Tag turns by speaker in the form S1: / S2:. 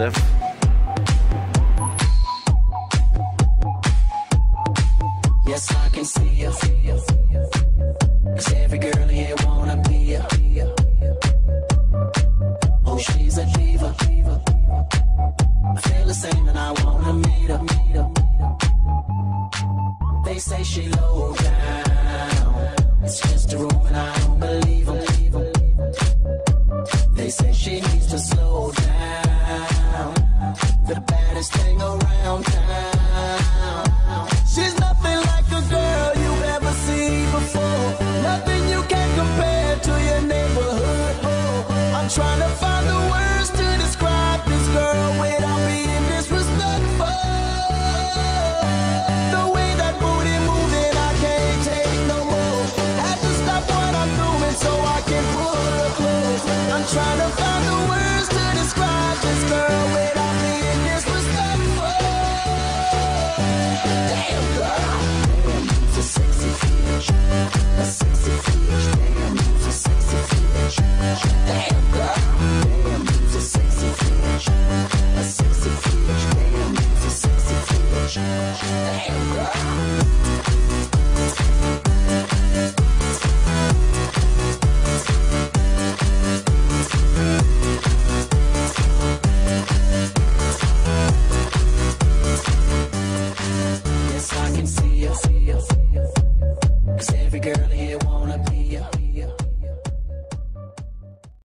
S1: lift.
S2: Yes, I can see you. 'Cause every girl here wanna be ya. Oh, she's a diva. I feel the same and I wanna meet her. They say she low down. It's just a room and I don't believe 'em. They say she needs to slow down. The baddest thing around town. She's nothing like a girl you've ever seen before. Nothing you can compare to your neighborhood. I'm trying to find the words to describe this girl without being disrespectful. The way that booty moving, I can't take no more. Have to stop what I'm doing so I can pull her close. I'm trying to find